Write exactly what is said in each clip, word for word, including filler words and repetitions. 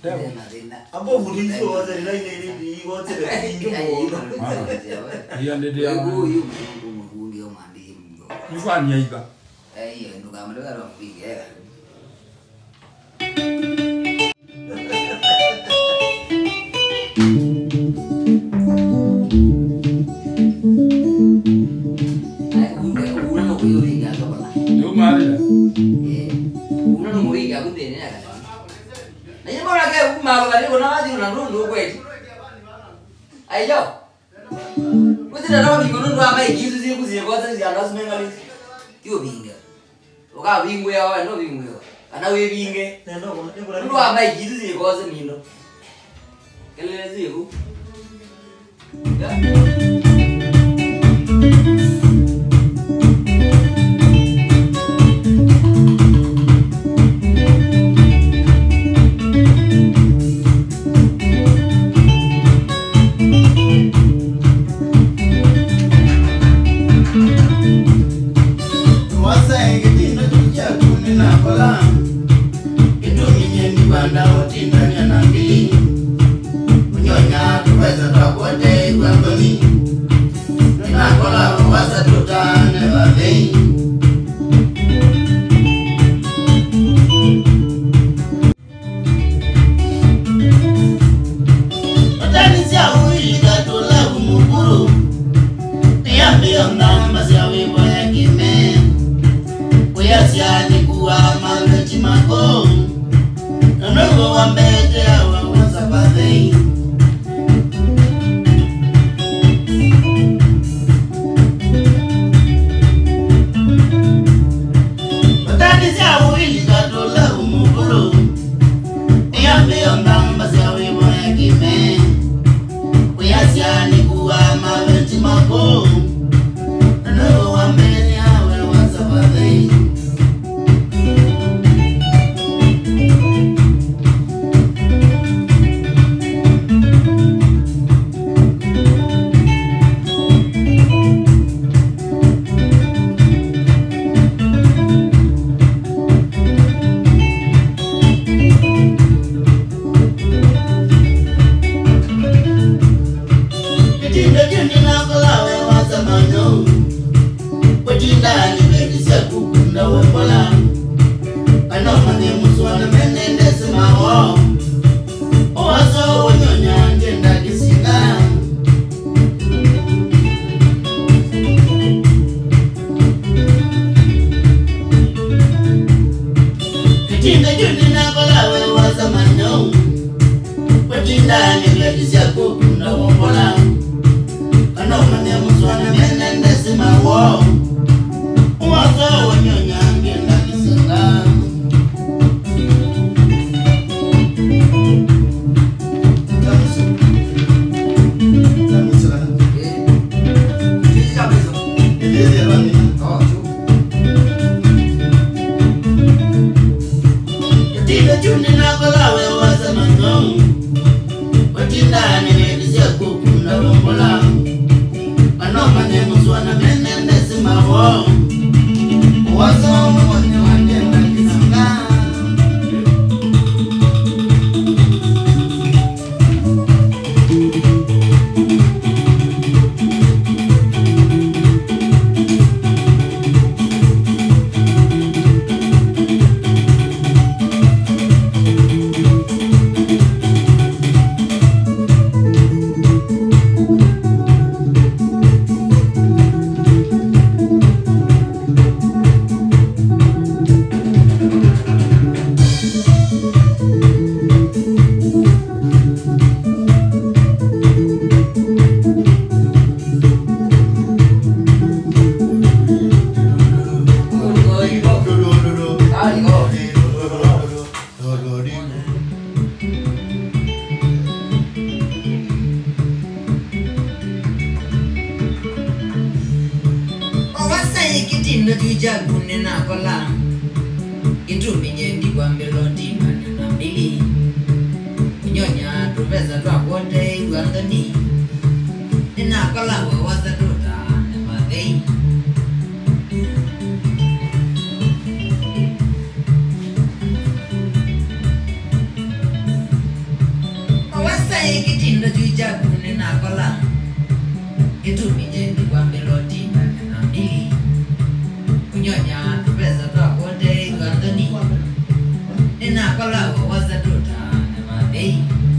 Abo budinzi waza ila ile ile wote le kingo. Iya ndede ya. Ego yu mundi yo mandi mgo. Mfani ya iba. Eh iyo ndo kama ndo ro mpige. Ai unde una no kuyo vinga sokola. Yo mali la. Eh. Una no muiga kunde ne akala. Na yebo na ke umalo kali kuna waji una rundu kweti. Ayo. Kuti ndarawa kikonondo ama ikizu ziri kuziye kwaza ziyanda sumengali. Kiyo vinga. Oka vingu ya wa no vingu ya. Ana we vinge. Nendo kuna ngura. Ndo ama ikizu ziri kwaza mindo. Kelele ziku. Ya. kala waza dota na madei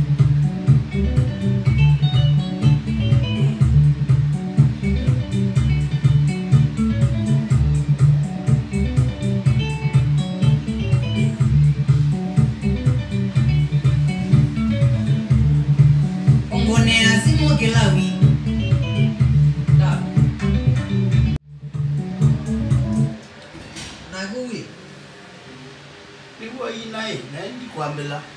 ongone asimo kilawi da Nagui. Ni wa inai, na ndi kwambela.